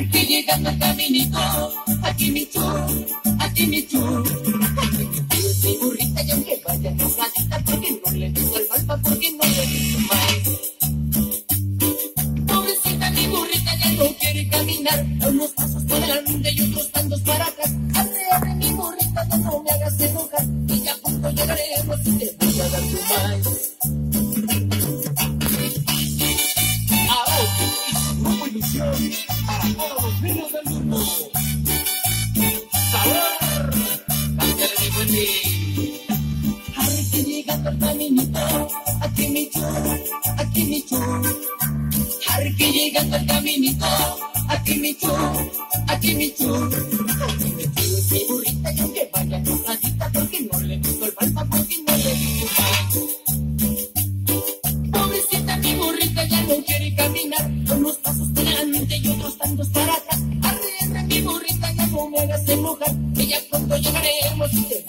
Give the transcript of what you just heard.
que llegando al caminito, aquí mi chu, aquí mi chu. Mi burrita y aunque vaya enojadita, porque no le digo al palpa, porque no le digo más. Pobrecita mi burrita ya no quiere caminar, unos pasos por delante y otros tantos para atrás. Arre, arre mi burrita, ya no me hagas enojar, y ya a punto llegaremos y te voy a dar tu más. Grupo Ilusión para todos los niños del mundo. Sabor, cántale mi Wendy. Arre que llegando al caminito, aquí mi chu, aquí mi chu. Arre que llegando al caminito, aquí mi chu, aquí mi chu. Aquí mi chu es mi burrita y aunque vaya enojadita, porque no le gusta el palpa, porque no le gusta más. Pobrecita mi burrita ya no quiere caminar, unos pasos por delante y otros tantos para atrás. Arre, arre mi burrita, ya no me hagas enojar, que ya pronto llegaremos y te